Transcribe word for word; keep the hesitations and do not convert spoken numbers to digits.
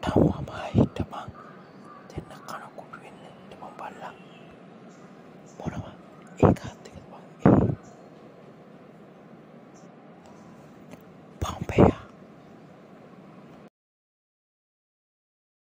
නවමයි හිටපන් දෙන්න කනකුට වෙන්න මම බල්ලා මොනවා ඒක